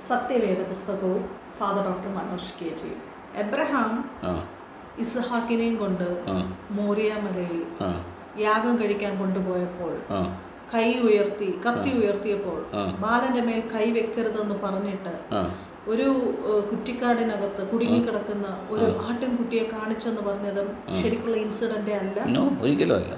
സത്യവേദ പുസ്തകവും father doctor Manoj K G. Abraham ഇസ്ഹാക്കിനെയും കൊണ്ട് മോറിയ മലയിൽ യാഗം കഴിക്കാൻ കൊണ്ടുപോയപ്പോൾ കത്തി ഉയർത്തിയപ്പോൾ ബാലന്റെ മേൽ കൈ വെക്കരുതെന്ന് പറഞ്ഞിട്ട് ഒരു കുറ്റിക്കാടിനകത്ത് കുടുങ്ങിക്കിടക്കുന്ന ഒരു ആട്ടിൻകുട്ടിയെ കാണിച്ചെന്ന് പറഞ്ഞതും ശരിക്കുള്ള ഇൻസിഡന്റ് അല്ല. ഒരിക്കലും അല്ല.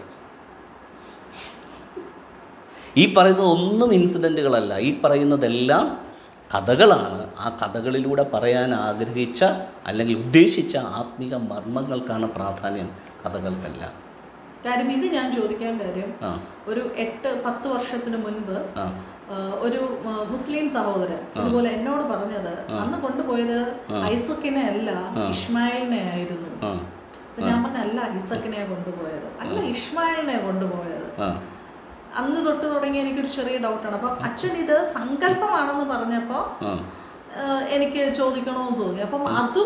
ഈ പറയുന്നത് ഒന്നും ഇൻസിഡൻറ്റുകളല്ല. ഈ പറയുന്നതെല്ലാം കഥകളാണ്. ആ കഥകളിലൂടെ പറയാൻ ആഗ്രഹിച്ച അല്ലെങ്കിൽ ഉദ്ദേശിച്ച ആത്മീക മർമ്മങ്ങൾക്കാണ് പ്രാധാന്യം, കഥകൾക്കല്ല. കാര്യം ഇത് ഞാൻ ചോദിക്കാൻ കാര്യം, ഒരു 8-10 വർഷത്തിന് മുൻപ് ഒരു മുസ്ലിം സഹോദരൻ ഇതുപോലെ എന്നോട് പറഞ്ഞത് അന്ന് കൊണ്ടുപോയത് ഐസക്കിനെ അല്ല ഇസ്മായിലിനെ ആയിരുന്നു. ഞാൻ പറഞ്ഞ അല്ല ഐസക്കിനെ കൊണ്ടുപോയത്, അല്ല ഇസ്മായിലിനെ കൊണ്ടുപോയത്. അന്ന് തൊട്ട് തുടങ്ങി എനിക്കൊരു ചെറിയ ഡൗട്ടാണ്. അപ്പം അച്ഛൻ ഇത് സങ്കല്പമാണെന്ന് പറഞ്ഞപ്പോൾ എനിക്ക് ചോദിക്കണമെന്ന് തോന്നി. അപ്പം അതും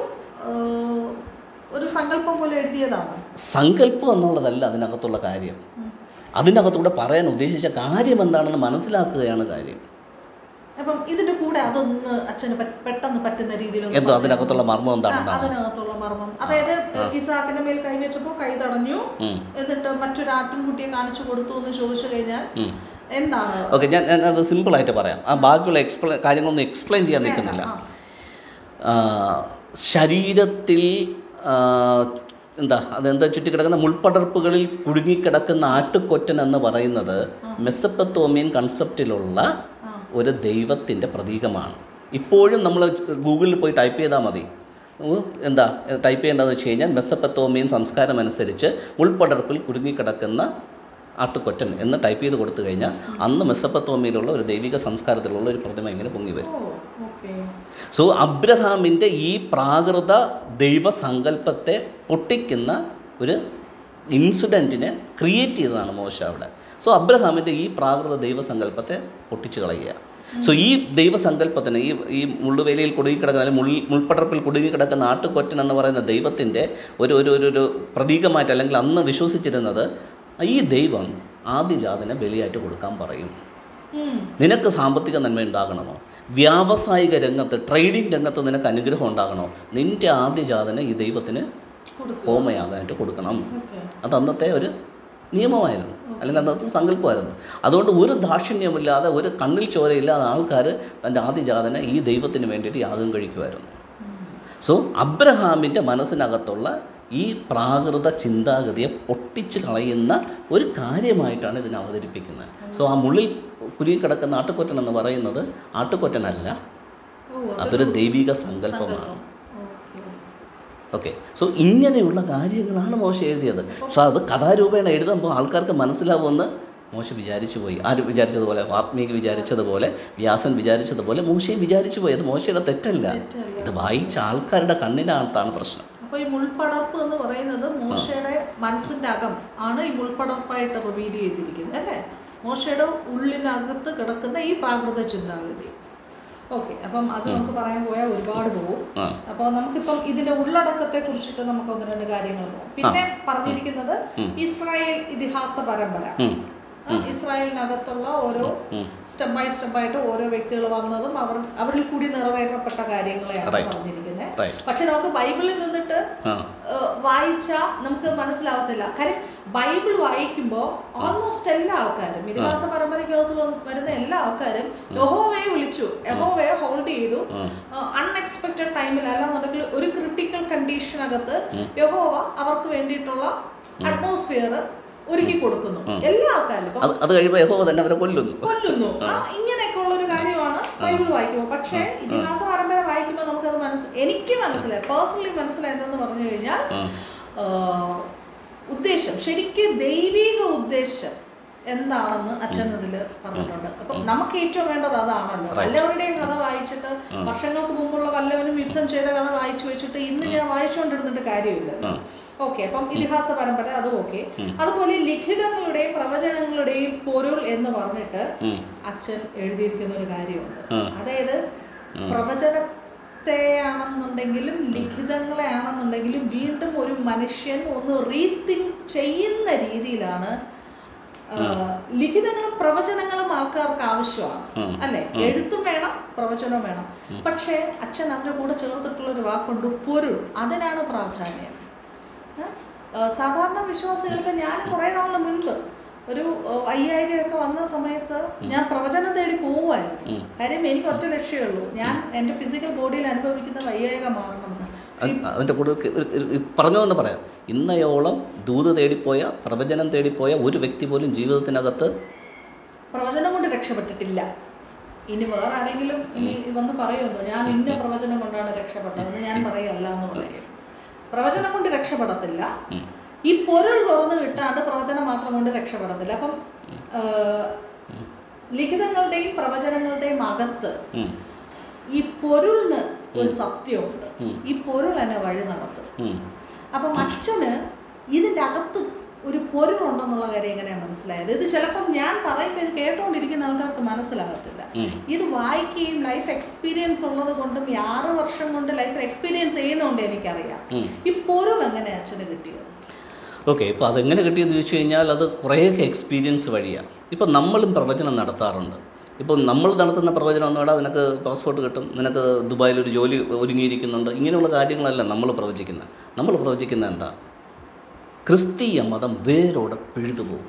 ഒരു സങ്കല്പം പോലെ എഴുതിയതാണ്. സങ്കല്പം എന്നുള്ളതല്ല അതിനകത്തുള്ള കാര്യം. അതിനകത്തൂടെ പറയാൻ ഉദ്ദേശിച്ച കാര്യം എന്താണെന്ന് മനസ്സിലാക്കുകയാണ് കാര്യം. അപ്പം ഇതിന്റെ കൂടെ അതൊന്ന് അച്ഛന് പെട്ടെന്ന് പറ്റുന്ന രീതിയിൽ എന്തോ അതിനകത്തുള്ള മർമ്മം എന്താണ്? അതിനകത്തുള്ള മർമ്മം, അതായത് ഇസാക്കിന്റെ മേൽ കൈവച്ചപ്പോൾ കൈ തടഞ്ഞു, എന്നിട്ട് മറ്റൊരു ആട്ടിൻകുട്ടിയെ കാണിച്ചു കൊടുത്തു എന്ന് ചോദിച്ചു കഴിഞ്ഞാൽ എന്താണ്? ഓക്കെ, ഞാൻ അത് സിമ്പിളായിട്ട് പറയാം. ആ ബാക്കിയുള്ള കാര്യങ്ങളൊന്നും എക്സ്പ്ലെയിൻ ചെയ്യാൻ നിൽക്കുന്നില്ല. ശരീരത്തിൽ അതെന്താ ചുറ്റിക്കിടക്കുന്ന മുൾപ്പടർപ്പുകളിൽ കുടുങ്ങിക്കിടക്കുന്ന ആട്ടുകൊറ്റൻ എന്ന് പറയുന്നത് മെസപ്പൊത്തോമിയൻ കൺസെപ്റ്റിലുള്ള ഒരു ദൈവത്തിൻ്റെ പ്രതീകമാണ്. ഇപ്പോഴും നമ്മൾ ഗൂഗിളിൽ പോയി ടൈപ്പ് ചെയ്താൽ മതി. ടൈപ്പ് ചെയ്യേണ്ടതെന്ന് വെച്ച് കഴിഞ്ഞാൽ മെസപ്പൊത്തോമിയൻ സംസ്കാരം അനുസരിച്ച് മുൾപ്പടർപ്പിൽ കുടുങ്ങിക്കിടക്കുന്ന ആട്ടുകൊറ്റൻ എന്ന് ടൈപ്പ് ചെയ്ത് കൊടുത്തു കഴിഞ്ഞാൽ അന്ന് മെസപ്പൊത്തോമിയയിലുള്ള ഒരു ദൈവിക സംസ്കാരത്തിലുള്ള ഒരു പ്രതിമ ഇങ്ങനെ പൊങ്ങി വരും. സോ അബ്രഹാമിൻ്റെ ഈ പ്രാകൃത ദൈവസങ്കല്പത്തെ പൊട്ടിക്കുന്ന ഒരു ഇൻസിഡൻറ്റിനെ ക്രിയേറ്റ് ചെയ്തതാണ് മോശ അവിടെ. സോ അബ്രഹാമിൻ്റെ ഈ പ്രാകൃത ദൈവസങ്കല്പത്തെ പൊട്ടിച്ചു കളയുക. സോ ഈ ദൈവസങ്കല്പത്തിന് ഈ മുള്ളുവേലയിൽ കുടുങ്ങിക്കിടക്കുന്ന അല്ലെങ്കിൽ മുൾപ്പടർപ്പിൽ കുടുങ്ങിക്കിടക്കുന്ന ആട്ടുകൊറ്റൻ എന്ന് പറയുന്ന ദൈവത്തിൻ്റെ ഒരു പ്രതീകമായിട്ട് അല്ലെങ്കിൽ അന്ന് വിശ്വസിച്ചിരുന്നത് ഈ ദൈവം ആദ്യജാതനെ ബലിയായിട്ട് കൊടുക്കാൻ പറയും. നിനക്ക് സാമ്പത്തിക നന്മ ഉണ്ടാകണമോ, വ്യാവസായിക രംഗത്ത് ട്രേഡിംഗ് രംഗത്ത് നിനക്ക് അനുഗ്രഹം ഉണ്ടാകണോ, നിൻ്റെ ആദ്യജാതനെ ഈ ദൈവത്തിന് ഹോമയാകാനായിട്ട് കൊടുക്കണം. അത് അന്നത്തെ ഒരു നിയമമായിരുന്നു, അല്ലെങ്കിൽ അന്നത്തെ സങ്കല്പമായിരുന്നു. അതുകൊണ്ട് ഒരു ദാക്ഷിണ്യമില്ലാതെ, ഒരു കണ്ണിൽ ചോരയില്ലാതെ ആൾക്കാർ തൻ്റെ ആദ്യജാതനെ ഈ ദൈവത്തിന് വേണ്ടിയിട്ട് യാഗം കഴിക്കുമായിരുന്നു. സോ അബ്രഹാമിൻ്റെ മനസ്സിനകത്തുള്ള ഈ പ്രാകൃത ചിന്താഗതിയെ പൊട്ടിച്ച് കളയുന്ന ഒരു കാര്യമായിട്ടാണ് ഇതിനെ അവതരിപ്പിക്കുന്നത്. സോ ആ മുള്ളിൽ കുരുങ്ങിക്കിടക്കുന്ന ആട്ടുകൊറ്റൻ എന്ന് പറയുന്നത് ആട്ടുകൊറ്റനല്ല, അതൊരു ദൈവിക സങ്കല്പമാണ്. ഓക്കെ, സോ ഇങ്ങനെയുള്ള കാര്യങ്ങളാണ് മോശ എഴുതിയത്. സോ അത് കഥാരൂപേണ എഴുതുമ്പോൾ ആൾക്കാർക്ക് മനസ്സിലാവുമെന്ന് മോശ വിചാരിച്ചു പോയി. ആര് വിചാരിച്ചതുപോലെ? വാത്മീകി വിചാരിച്ചതുപോലെ, വ്യാസൻ വിചാരിച്ചതുപോലെ മോശയും വിചാരിച്ചു പോയി. അത് മോശയുടെ തെറ്റല്ല, ഇത് വായിച്ച ആൾക്കാരുടെ കണ്ണിനകത്താണ് പ്രശ്നം. അപ്പോൾ ഈ മുൾപ്പടർപ്പ് എന്ന് പറയുന്നത് മോശയുടെ മനസ്സിൻ്റെ അകം ആണ് ഈ മുൾപ്പടർപ്പായിട്ട് റിവീൽ ചെയ്തിരിക്കുന്നത് അല്ലേ? മോശയുടെ ഉള്ളിനകത്ത് കിടക്കുന്ന ഈ പ്രാകൃത ചിന്താഗതി. ഓക്കെ, അപ്പം അത് നമുക്ക് പറയാൻ പോയാൽ ഒരുപാട് പോകും. അപ്പോൾ നമുക്കിപ്പം ഇതിന്റെ ഉള്ളടക്കത്തെ കുറിച്ചിട്ട് നമുക്ക് 1-2 കാര്യങ്ങൾ പോകും. പിന്നെ പറഞ്ഞിരിക്കുന്നത് ഇസ്രായേൽ ഇതിഹാസ പരമ്പര, ഇസ്രായേലിനകത്തുള്ള ഓരോ സ്റ്റെപ്പ് ബൈ സ്റ്റെപ്പായിട്ട് ഓരോ വ്യക്തികൾ വന്നതും അവരിൽ കൂടി നിറവേറ്റപ്പെട്ട കാര്യങ്ങളെയാണ് പറഞ്ഞിരിക്കുന്നത്. പക്ഷെ നമുക്ക് ബൈബിളിൽ നിന്നിട്ട് വായിച്ചാൽ നമുക്ക് മനസ്സിലാവത്തില്ല. കാര്യം ബൈബിൾ വായിക്കുമ്പോൾ ഓൾമോസ്റ്റ് എല്ലാ ആൾക്കാരും, ഇതിഹാസ പരമ്പരയ്ക്കകത്ത് വരുന്ന എല്ലാ ആൾക്കാരും യഹോവയെ വിളിച്ചു, യഹോവയെ ഹോൾഡ് ചെയ്തു. അൺഎക്സ്പെക്റ്റഡ് ടൈമിൽ അല്ലാന്നുണ്ടെങ്കിൽ ഒരു ക്രിട്ടിക്കൽ കണ്ടീഷനകത്ത് യഹോവ അവർക്ക് വേണ്ടിയിട്ടുള്ള അറ്റ്മോസ്ഫിയർ ഒരുക്കി കൊടുക്കുന്നു എല്ലാ ആൾക്കാരും. അത് കഴിയുമ്പോൾ യഹോവ തന്നെ അവരെ കൊല്ലുന്നു. ഇങ്ങനെയൊക്കെ ഉള്ള ഒരു കാര്യമാണ് ബൈബിൾ വായിക്കുമ്പോൾ. പക്ഷേ ഇതിഹാസ പരമ്പര വായിക്കുമ്പോൾ നമുക്കത് എനിക്ക് മനസ്സിലായി, പേഴ്സണലി മനസ്സിലായതെന്ന് പറഞ്ഞു കഴിഞ്ഞാൽ ഉദ്ദേശം, ശരിക്കും ദൈവിക ഉദ്ദേശം എന്താണെന്ന് അച്ഛൻ ഇതിൽ പറഞ്ഞിട്ടുണ്ട്. അപ്പം നമുക്ക് ഏറ്റവും വേണ്ടത് അതാണല്ലോ. വല്ലവരുടെയും കഥ വായിച്ചിട്ട് വർഷങ്ങൾക്ക് മുമ്പുള്ള വല്ലവനും യുദ്ധം ചെയ്ത കഥ വായിച്ചു വെച്ചിട്ട് ഇന്ന് ഞാൻ വായിച്ചുകൊണ്ടിരുന്നിട്ട് കാര്യമില്ല. ഓക്കെ, അപ്പം ഇതിഹാസ പരമ്പര അത് ഓക്കെ. അതുപോലെ ലിഖിതങ്ങളുടെയും പ്രവചനങ്ങളുടെയും പൊരുൾ എന്ന് പറഞ്ഞിട്ട് അച്ഛൻ എഴുതിയിരിക്കുന്ന ഒരു കാര്യമുണ്ട്. അതായത് പ്രവചനത്തെ ആണെന്നുണ്ടെങ്കിലും ലിഖിതങ്ങളെ ആണെന്നുണ്ടെങ്കിലും വീണ്ടും ഒരു മനുഷ്യൻ ഒന്ന് റീതിങ്ക് ചെയ്യുന്ന രീതിയിലാണ് ലിഖിതങ്ങളും പ്രവചനങ്ങളും ആൾക്കാർക്ക് ആവശ്യമാണ്, അല്ലെ? എഴുത്തും വേണം, പ്രവചനവും വേണം. പക്ഷേ അച്ഛൻ അതിൻ്റെ കൂടെ ചേർത്തിട്ടുള്ള ഒരു വാക്കുണ്ട്, പൊരുൾ. അതിനാണ് പ്രാധാന്യം. സാധാരണ വിശ്വാസികൾക്ക് ഞാൻ കുറേ നാളിന് മുൻപ് ഒരു 5000 ഒക്കെ വന്ന സമയത്ത് ഞാൻ പ്രവചനം തേടി പോവുമായിരുന്നു. കാര്യം എനിക്ക് ഒറ്റ ലക്ഷ്യമേ ഉള്ളൂ, ഞാൻ എൻ്റെ ഫിസിക്കൽ ബോഡിയിൽ അനുഭവിക്കുന്ന വയ്യായ്ക മാറണമെന്ന്. അതിൻ്റെ കൂടെ പറഞ്ഞുകൊണ്ട് പറയാം, ഇന്നയോളം ദൂത് തേടിപ്പോയ, പ്രവചനം തേടിപ്പോയ ഒരു വ്യക്തി പോലും ജീവിതത്തിനകത്ത് പ്രവചനം കൊണ്ട് രക്ഷപ്പെട്ടിട്ടില്ല. ഇനി വേറെ ആരെങ്കിലും ഇനി വന്ന് പറയുമോ ഞാൻ ഇന്ന പ്രവചനം കൊണ്ടാണ് രക്ഷപ്പെട്ടതെന്ന്? ഞാൻ പറയല്ല എന്ന് പറയും. പ്രവചനം കൊണ്ട് രക്ഷപ്പെടത്തില്ല. ഈ പൊരുൾ തുറന്നു കിട്ടാണ്ട് പ്രവചനം മാത്രം കൊണ്ട് രക്ഷപ്പെടത്തില്ല. അപ്പം ലിഖിതങ്ങളുടെയും പ്രവചനങ്ങളുടെയും അകത്ത് ഈ പൊരുളിന് ഒരു സത്യമുണ്ട്. ഈ പൊരുൾ എന്നെ വഴി നടത്തും. അപ്പം അച്ഛന് ഇതിൻ്റെ അകത്ത് ഒരു പൊരുളുണ്ടെന്നുള്ള കാര്യം എങ്ങനെയാണ് മനസ്സിലായത്? ഇത് ചിലപ്പം ഞാൻ പറയുമ്പോൾ ഇത് കേട്ടുകൊണ്ടിരിക്കുന്ന ആൾക്കാർക്ക് മനസ്സിലാകത്തില്ല. ഇത് വായിക്കുകയും ലൈഫ് എക്സ്പീരിയൻസ് ഉള്ളത് കൊണ്ടും 6 വർഷം കൊണ്ട് ലൈഫിൽ എക്സ്പീരിയൻസ് ചെയ്യുന്നതുകൊണ്ട് എനിക്കറിയാം ഈ പൊരുൾ എങ്ങനെ അച്ഛന് കിട്ടിയത്. ഓക്കെ, ഇപ്പോൾ അതെങ്ങനെ കിട്ടിയെന്ന് ചോദിച്ചു കഴിഞ്ഞാൽ അത് കുറേയൊക്കെ എക്സ്പീരിയൻസ് വഴിയാണ്. ഇപ്പം നമ്മളും പ്രവചനം നടത്താറുണ്ട്. ഇപ്പം നമ്മൾ നടത്തുന്ന പ്രവചനം ഒന്നും വേടാ, നിനക്ക് പാസ്പോർട്ട് കിട്ടും, നിനക്ക് ദുബായിലൊരു ജോലി ഒരുങ്ങിയിരിക്കുന്നുണ്ട്, ഇങ്ങനെയുള്ള കാര്യങ്ങളല്ല നമ്മൾ പ്രവചിക്കുന്നത്. നമ്മൾ പ്രവചിക്കുന്നത് എന്താ? ക്രിസ്തീയ മതം വേരോടെ പിഴുതുപോകും.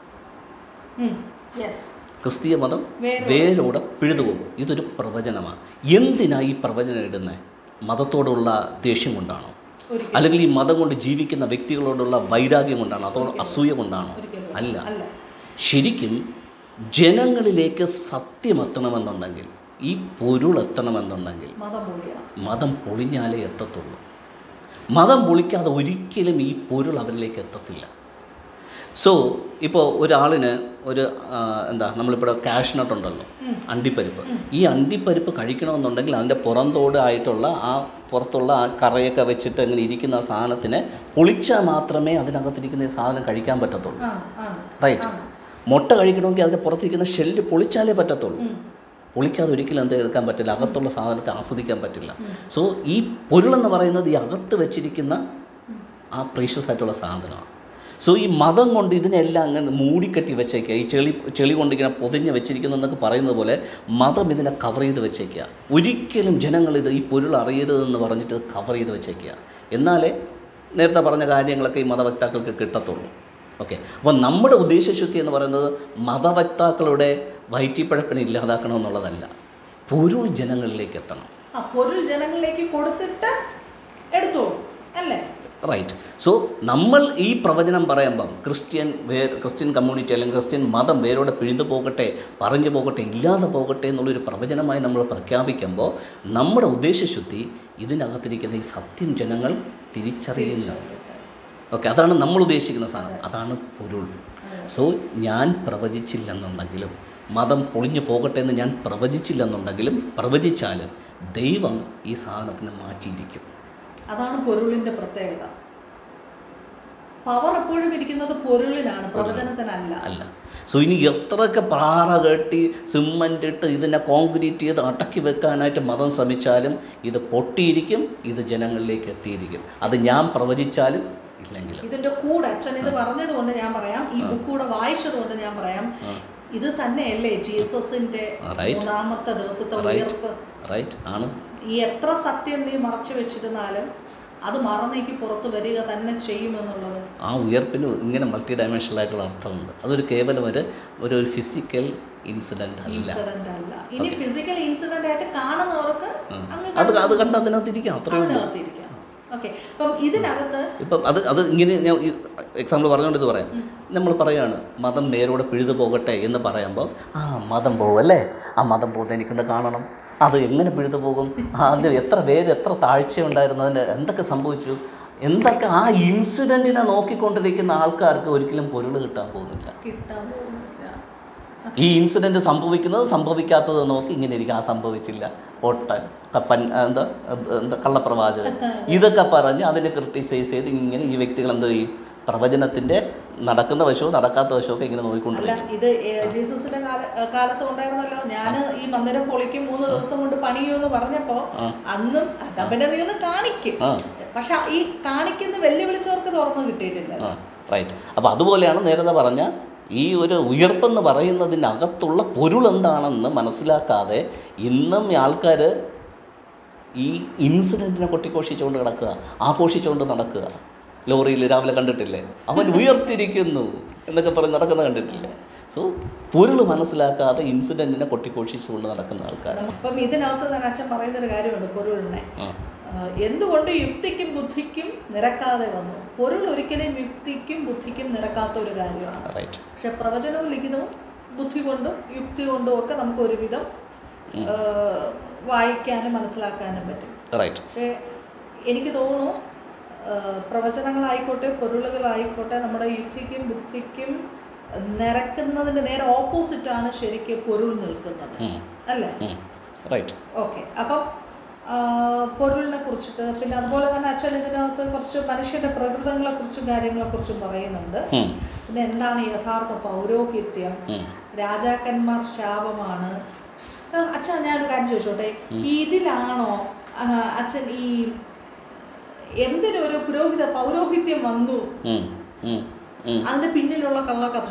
ക്രിസ്തീയ മതം വേരോടെ പിഴുതുപോകും. ഇതൊരു പ്രവചനമാണ്. എന്തിനാ ഈ പ്രവചനം ഇടുന്നത്? മതത്തോടുള്ള ദേഷ്യം കൊണ്ടാണോ? അല്ലെങ്കിൽ ഈ മതം കൊണ്ട് ജീവിക്കുന്ന വ്യക്തികളോടുള്ള വൈരാഗ്യം കൊണ്ടാണോ? അതോ അസൂയ കൊണ്ടാണോ? അല്ല. ശരിക്കും ജനങ്ങളിലേക്ക് സത്യം എത്തണമെന്നുണ്ടെങ്കിൽ, ഈ പൊരുൾ എത്തണമെന്നുണ്ടെങ്കിൽ മതം പൊളിഞ്ഞാലേ എത്തത്തുള്ളൂ. മതം പൊളിക്കാതെ ഒരിക്കലും ഈ പൊരുൾ അവരിലേക്ക് എത്തത്തില്ല. സോ ഇപ്പോൾ ഒരാളിന് ഒരു നമ്മളിപ്പോൾ കാഷ്നട്ട് ഉണ്ടല്ലോ, അണ്ടിപ്പരിപ്പ്. ഈ അണ്ടിപ്പരിപ്പ് കഴിക്കണമെന്നുണ്ടെങ്കിൽ അതിൻ്റെ പുറന്തോട് ആയിട്ടുള്ള പുറത്തുള്ള ആ കറയൊക്കെ വെച്ചിട്ട് ഇങ്ങനെ ഇരിക്കുന്ന ആ സാധനത്തിനെ പൊളിച്ചാൽ മാത്രമേ അതിനകത്തിരിക്കുന്ന ഈ സാധനം കഴിക്കാൻ പറ്റത്തുള്ളൂ. റൈറ്റ്. മുട്ട കഴിക്കണമെങ്കിൽ അതിൻ്റെ പുറത്തിരിക്കുന്ന ഷെല്ല് പൊളിച്ചാലേ പറ്റത്തുള്ളൂ. പൊളിക്കാതെ ഒരിക്കലും എന്ത് എടുക്കാൻ പറ്റില്ല, അകത്തുള്ള സാധനത്തെ ആസ്വദിക്കാൻ പറ്റില്ല. സോ ഈ പൊരുളെന്ന് പറയുന്നത് ഈ അകത്ത് വെച്ചിരിക്കുന്ന ആ പ്രീഷ്യസ് ആയിട്ടുള്ള സാധനമാണ്. സോ ഈ മതം കൊണ്ട് ഇതിനെല്ലാം അങ്ങനെ മൂടിക്കെട്ടി വെച്ചേക്കുക. ഈ ചെളി കൊണ്ടിങ്ങനെ പൊതിഞ്ഞ് വെച്ചിരിക്കുന്നു എന്നൊക്കെ പറയുന്നത് പോലെ മതം ഇതിനെ കവർ ചെയ്ത് വെച്ചേക്കുക. ഒരിക്കലും ജനങ്ങളിത് ഈ പൊരുൾ അറിയരുതെന്ന് പറഞ്ഞിട്ട് കവർ ചെയ്ത് വെച്ചേക്കുക. എന്നാലേ നേരത്തെ പറഞ്ഞ കാര്യങ്ങളൊക്കെ ഈ മതവക്താക്കൾക്ക് കിട്ടത്തുള്ളൂ. ഓക്കെ, അപ്പോൾ നമ്മുടെ ഉദ്ദേശശുദ്ധി എന്ന് പറയുന്നത് മതവക്താക്കളുടെ വയറ്റിപ്പഴപ്പിനെ ഇല്ലാതാക്കണമെന്നുള്ളതല്ല, പൊരുൾ ജനങ്ങളിലേക്ക് എത്തണം. പൊരുൾ ജനങ്ങളിലേക്ക് കൊടുത്തിട്ട് എടുത്തു അല്ലേ? റൈറ്റ്. സോ നമ്മൾ ഈ പ്രവചനം പറയുമ്പം ക്രിസ്ത്യൻ കമ്മ്യൂണിറ്റി അല്ലെങ്കിൽ ക്രിസ്ത്യൻ മതം വേരോടെ പിഴുതു പോകട്ടെ, പറഞ്ഞു പോകട്ടെ, ഇല്ലാതെ പോകട്ടെ എന്നുള്ളൊരു പ്രവചനമായി നമ്മൾ പ്രഖ്യാപിക്കുമ്പോൾ നമ്മുടെ ഉദ്ദേശശുദ്ധി ഇതിനകത്തിരിക്കുന്ന ഈ സത്യം ജനങ്ങൾ തിരിച്ചറിയുന്നു. ഓക്കെ, അതാണ് നമ്മൾ ഉദ്ദേശിക്കുന്ന സാധനം, അതാണ് പൊരുൾ. സോ ഞാൻ പ്രവചിച്ചില്ലെന്നുണ്ടെങ്കിലും, മതം പൊളിഞ്ഞു പോകട്ടെ എന്ന് ഞാൻ പ്രവചിച്ചില്ലെന്നുണ്ടെങ്കിലും, പ്രവചിച്ചാൽ ദൈവം ഈ സാധനത്തിന് മാറ്റിയിരിക്കും. അതാണ് പൊരുളിൻ്റെ പ്രത്യേകത. പവർ എപ്പോഴും ഇരിക്കുന്നത് പൊരുളിനാണ്, പ്രവചനത്തിനല്ല. അല്ല. സോ ഇനി എത്രയൊക്കെ പാറ കെട്ടി സിമൻ്റ് ഇട്ട് ഇതിനെ കോൺക്രീറ്റ് ചെയ്ത് അടക്കി വെക്കാനായിട്ട് മതം ശ്രമിച്ചാലും ഇത് പൊട്ടിയിരിക്കും, ഇത് ജനങ്ങളിലേക്ക് എത്തിയിരിക്കും. അത് ഞാൻ പ്രവചിച്ചാലും ഇല്ലെങ്കിലും. ഇതിൻ്റെ കൂടെ അച്ഛൻ ഇത് പറഞ്ഞത് കൊണ്ട് ഞാൻ പറയാം, ഈ ബുക്ക് കൂടെ വായിച്ചത് കൊണ്ട് ഞാൻ പറയാം, ഇത് തന്നെയല്ലേ ജീസസിൻ്റെ 3-ാമത്തെ ദിവസത്തെ ഉയർപ്പ്? റൈറ്റ് ആണ്. ഈ എത്ര സത്യം നീ മറച്ചു വെച്ചിരുന്നാലും അത് മറന്നേക്ക് പുറത്ത് വരിക തന്നെ ചെയ്യുമെന്നുള്ളത്. ആ ഉയർപ്പിന് ഇങ്ങനെ മൾട്ടി ഡയമെൻഷണൽ ആയിട്ടുള്ള അർത്ഥമുണ്ട്. അതൊരു കേവലം ഒരു ഫിസിക്കൽ ഇൻസിഡന്റ് അല്ല. ഇനി ഫിസിക്കൽ ഇൻസിഡന്റ് ആയിട്ട് കാണുന്നവർക്ക് അത് കണ്ട് അതിനകത്തിരിക്കാം, അത്രയും. ഓക്കെ, അപ്പം ഇതിനകത്ത് ഇപ്പം അത് ഇങ്ങനെ ഞാൻ എക്സാമ്പിൾ പറഞ്ഞുകൊണ്ട് ഇത് പറയാം. നമ്മൾ പറയുകയാണ് മതം നേരോടെ പിഴുതു പോകട്ടെ എന്ന് പറയുമ്പോൾ മതം പോകും അല്ലേ, ആ മതം പോകുന്നത് എനിക്കെന്ത് കാണണം, അത് എങ്ങനെ പിഴുതു പോകും, അതിന് എത്ര പേര് എത്ര താഴ്ചയുണ്ടായിരുന്നു, അതിന് എന്തൊക്കെ സംഭവിച്ചു, എന്തൊക്കെ ആ ഇൻസിഡൻറ്റിനെ നോക്കിക്കൊണ്ടിരിക്കുന്ന ആൾക്കാർക്ക് ഒരിക്കലും പൊരുൾ കിട്ടാൻ പോകുന്നില്ല. ഈ ഇൻസിഡൻറ്റ് സംഭവിക്കുന്നത് സംഭവിക്കാത്തത് നോക്കി ഇങ്ങനെ ഇരിക്കും, സംഭവിച്ചില്ല, ഒട്ടൻ എന്താ കള്ളപ്രവാചകൻ, ഇതൊക്കെ പറഞ്ഞ് അതിനെ ക്രിട്ടിസൈസ് ചെയ്ത് ഇങ്ങനെ ഈ വ്യക്തികൾ എന്ത് ചെയ്യും, പ്രവചനത്തിൻ്റെ നടക്കുന്ന വശവും നടക്കാത്ത വശവും ഒക്കെ ഇങ്ങനെ നോക്കിക്കൊണ്ടിരിക്കും. ഇത് ജീസസിന്റെ കാലത്ത് ഉണ്ടായിരുന്നല്ലോ, ഞാൻ ഈ മന്ദിരം പൊളിക്കും 3 ദിവസം കൊണ്ട് പണിയുമെന്ന് പറഞ്ഞപ്പോൾ അന്നും അതവനെ നീ ഒന്ന് കാണിക്കും, പക്ഷെ ഈ കാണിക്കുന്ന വെല്ലുവിളിച്ചവർക്ക് തുറന്നു കിട്ടിയിട്ടില്ല. റൈറ്റ്. അപ്പോൾ അതുപോലെയാണ് നേരത്തെ പറഞ്ഞ ഈ ഒരു ഉയർപ്പെന്ന് പറയുന്നതിനകത്തുള്ള പൊരുൾ എന്താണെന്ന് മനസ്സിലാക്കാതെ ഇന്നും ആൾക്കാർ ഈ ഇൻസിഡൻറ്റിനെ കൊട്ടിഘോഷിച്ചുകൊണ്ട് കിടക്കുക, ആഘോഷിച്ചുകൊണ്ട് നടക്കുക. ലോറിയിൽ രാവിലെ കണ്ടിട്ടില്ലേ, അവൻ ഉയർത്തിരിക്കുന്നു എന്നൊക്കെ പറഞ്ഞ് നടക്കുന്ന കണ്ടിട്ടില്ലേ? സോ പൊരുൾ മനസ്സിലാക്കാതെ ഇൻസിഡൻറ്റിനെ കൊട്ടിഘോഷിച്ചുകൊണ്ട് നടക്കുന്ന ആൾക്കാർ. അപ്പം ഇതിനകത്ത് തന്നെ അച്ഛൻ പറയുന്നൊരു കാര്യമുണ്ട് പൊരുളിനെ. എന്തുകൊണ്ട് യുക്തിക്കും ബുദ്ധിക്കും നിരക്കാതെ വന്നു? പൊരുൾ ഒരിക്കലും യുക്തിക്കും ബുദ്ധിക്കും നിരക്കാത്ത ഒരു കാര്യമാണ്. പക്ഷെ പ്രവചനവും ലിഖിതവും ബുദ്ധി കൊണ്ടും യുക്തി കൊണ്ടും ഒക്കെ നമുക്ക് ഒരുവിധം വായിക്കാനും മനസ്സിലാക്കാനും പറ്റും. പക്ഷേ എനിക്ക് തോന്നുന്നു പ്രവചനങ്ങളായിക്കോട്ടെ പൊരുളുകളായിക്കോട്ടെ നമ്മുടെ യുക്തിക്കും ബുദ്ധിക്കും നിരക്കുന്നതിൻ്റെ നേരെ ഓപ്പോസിറ്റാണ് ശരിക്കും പൊരുൾ നിൽക്കുന്നത്, അല്ലേ? ഓക്കെ. അപ്പം പൊരുളിനെ കുറിച്ചിട്ട് പിന്നെ അതുപോലെ തന്നെ അച്ഛൻ ഇതിനകത്ത് കുറച്ച് മനുഷ്യന്റെ പ്രകൃതങ്ങളെക്കുറിച്ചും കാര്യങ്ങളെക്കുറിച്ചും പറയുന്നുണ്ട്. പിന്നെ എന്താണ് യഥാർത്ഥ പൗരോഹിത്യം, രാജാക്കന്മാർ ശാപമാണ്. അച്ഛൻ ഞാനൊരു കാര്യം ചോദിച്ചോട്ടെ, ഇതിലാണോ അച്ഛൻ ഈ എന്തിനൊരു പൗരോഹിത്യം വന്നു അതിന്റെ പിന്നിലുള്ള കള്ളക്കഥ,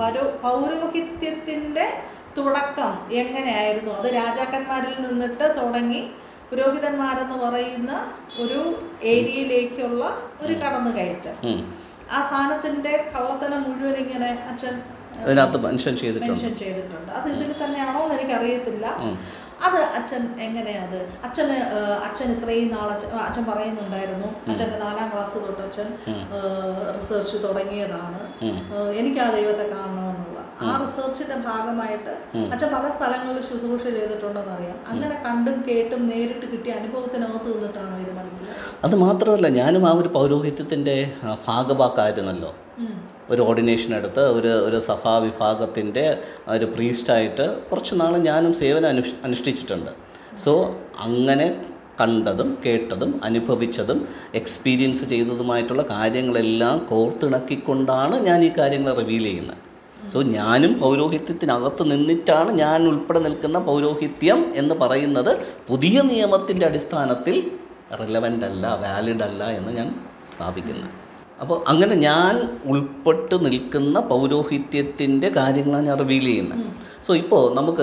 പൗരോഹിത്യത്തിന്റെ തുടക്കം എങ്ങനെയായിരുന്നു? അത് രാജാക്കന്മാരിൽ നിന്നിട്ട് തുടങ്ങി പുരോഹിതന്മാരെന്ന് പറയുന്ന ഒരു ഏരിയയിലേക്കുള്ള ഒരു കടന്നുകയറ്റം. ആ സാധനത്തിന്റെ കള്ളത്തനം മുഴുവൻ ഇങ്ങനെ അച്ഛൻ അതിനകത്ത് മെൻഷൻ ചെയ്തിട്ടുണ്ട്. അത് ഇതിൽ തന്നെയാണോ എന്ന് എനിക്കറിയത്തില്ല. അത് അച്ഛൻ എങ്ങനെയത് അച്ഛൻ ഇത്രയും നാൾ അച്ഛൻ പറയുന്നുണ്ടായിരുന്നു, അച്ഛൻ്റെ 4ാം ക്ലാസ് തൊട്ട് അച്ഛൻ റിസർച്ച് തുടങ്ങിയതാണ്, എനിക്ക് ആ ദൈവത്തെ കാണണമെന്നുള്ള. ആ റിസർച്ചിന്റെ ഭാഗമായിട്ട് അച്ഛൻ പല സ്ഥലങ്ങളിൽ ശുശ്രൂഷ ചെയ്തിട്ടുണ്ടെന്നറിയാം. അങ്ങനെ കണ്ടും കേട്ടും നേരിട്ട് കിട്ടിയ അനുഭവത്തിനകത്ത് നിന്നിട്ടാണോ ഇത് മനസ്സിലായത്? അത് മാത്രമല്ല, ഞാനും ആ ഒരു പൗരോഹിത്യത്തിൻ്റെ ഭാഗഭാക്കായിരുന്നല്ലോ. ഒരു ഓർഡിനേഷൻ എടുത്ത് ഒരു സഭാവിഭാഗത്തിൻ്റെ ഒരു പ്രീസ്റ്റായിട്ട് കുറച്ച് നാൾ ഞാനും സേവനം അനുഷ്ഠിച്ചിട്ടുണ്ട്. സോ അങ്ങനെ കണ്ടതും കേട്ടതും അനുഭവിച്ചതും എക്സ്പീരിയൻസ് ചെയ്തതുമായിട്ടുള്ള കാര്യങ്ങളെല്ലാം കോർത്തിണക്കിക്കൊണ്ടാണ് ഞാൻ ഈ കാര്യങ്ങൾ റിവീൽ ചെയ്യുന്നത്. സോ ഞാനും പൗരോഹിത്യത്തിനകത്ത് നിന്നിട്ടാണ് ഞാൻ ഉൾപ്പെടെ നിൽക്കുന്ന പൗരോഹിത്യം എന്ന് പറയുന്നത് പുതിയ നിയമത്തിൻ്റെ അടിസ്ഥാനത്തിൽ റിലവൻ്റ് അല്ല, വാലിഡ് അല്ല എന്ന് ഞാൻ സ്ഥാപിക്കുന്നത്. അപ്പോൾ അങ്ങനെ ഞാൻ ഉൾപ്പെട്ട് നിൽക്കുന്ന പൗരോഹിത്യത്തിൻ്റെ കാര്യങ്ങളാണ് ഞാൻ റിവീൽ ചെയ്യുന്നത്. സോ ഇപ്പോൾ നമുക്ക്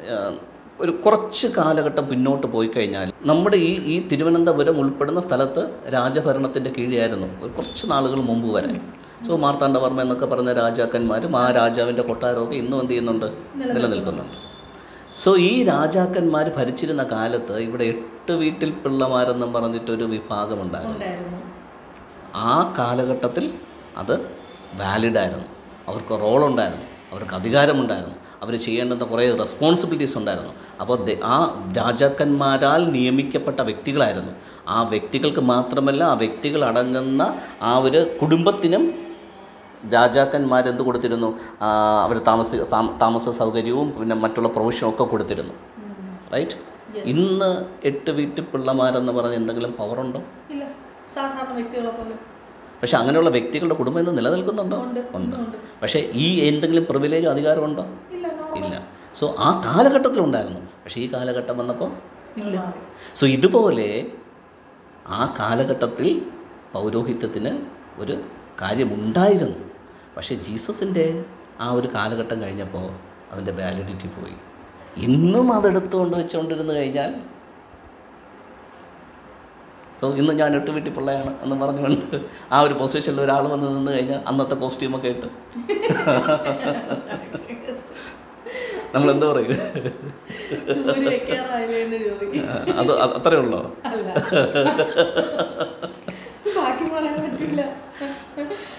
ഒരു കുറച്ച് കാലഘട്ടം പിന്നോട്ട് പോയി കഴിഞ്ഞാൽ നമ്മുടെ ഈ തിരുവനന്തപുരം ഉൾപ്പെടുന്ന സ്ഥലത്ത് രാജഭരണത്തിൻ്റെ കീഴിലായിരുന്നു ഒരു കുറച്ച് നാളുകൾ മുമ്പ് വരെ. സോ മാർത്താണ്ഡവർമ്മ എന്നൊക്കെ പറഞ്ഞ രാജാക്കന്മാരും ആ രാജാവിൻ്റെ കൊട്ടാരമൊക്കെ ഇന്നും എന്ത് ചെയ്യുന്നുണ്ട്, നിലനിൽക്കുന്നുണ്ട്. സോ ഈ രാജാക്കന്മാർ ഭരിച്ചിരുന്ന കാലത്ത് ഇവിടെ 8 വീട്ടിൽ പിള്ളമാരെന്നും പറഞ്ഞിട്ടൊരു വിഭാഗമുണ്ടായിരുന്നു. ആ കാലഘട്ടത്തിൽ അത് വാലിഡായിരുന്നു. അവർക്ക് റോളുണ്ടായിരുന്നു, അവർക്ക് അധികാരമുണ്ടായിരുന്നു, അവർ ചെയ്യേണ്ടുന്ന കുറേ റെസ്പോൺസിബിലിറ്റീസ് ഉണ്ടായിരുന്നു. അപ്പോൾ ആ രാജാക്കന്മാരാൽ നിയമിക്കപ്പെട്ട വ്യക്തികളായിരുന്നു. ആ വ്യക്തികൾക്ക് മാത്രമല്ല, ആ വ്യക്തികൾ അടങ്ങുന്ന ആ ഒരു കുടുംബത്തിനും രാജാക്കന്മാരെന്ത് കൊടുത്തിരുന്നു, അവർ താമസ സൗകര്യവും പിന്നെ മറ്റുള്ള പ്രൊവിഷനും ഒക്കെ കൊടുത്തിരുന്നു. റൈറ്റ്? ഇന്ന് 8 വീട്ടിൽ പിള്ളമാരെന്ന് പറഞ്ഞ് എന്തെങ്കിലും പവറുണ്ടോ? ഇല്ല, സാധാരണ വ്യക്തികളെ പോലെ. പക്ഷെ അങ്ങനെയുള്ള വ്യക്തികളുടെ കുടുംബം ഇന്ന് നിലനിൽക്കുന്നുണ്ടോ? ഉണ്ട്. പക്ഷേ ഈ എന്തെങ്കിലും പ്രിവിലേജോ അധികാരമുണ്ടോ? ഇല്ല. സോ ആ കാലഘട്ടത്തിലുണ്ടായിരുന്നു, പക്ഷേ ഈ കാലഘട്ടം വന്നപ്പോൾ ഇല്ല. സോ ഇതുപോലെ ആ കാലഘട്ടത്തിൽ പൗരോഹിത്യത്തിന് ഒരു കാര്യമുണ്ടായിരുന്നു. പക്ഷേ ജീസസിൻ്റെ ആ ഒരു കാലഘട്ടം കഴിഞ്ഞപ്പോൾ അതിൻ്റെ വാലിഡിറ്റി പോയി. ഇന്നും അതെടുത്തുകൊണ്ട് വെച്ചുകൊണ്ടിരുന്നു കഴിഞ്ഞാൽ, സോ ഇന്ന് ഞാൻ 8 വീട്ടിൽ പിള്ളയാണ് എന്ന് പറഞ്ഞുകൊണ്ട് ആ ഒരു പൊസിഷനിൽ ഒരാൾ വന്ന് നിന്ന് കഴിഞ്ഞാൽ അന്നത്തെ കോസ്റ്റ്യൂമൊക്കെ ഇട്ട് നമ്മളെന്താ പറയും, അത് അത്രേ ഉള്ളോ? ബാക്കി പറയാൻ പറ്റില്ല.